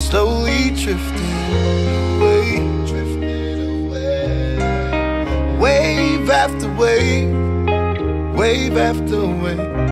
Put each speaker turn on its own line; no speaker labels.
slowly drifting away. Wave after wave, wave after wave.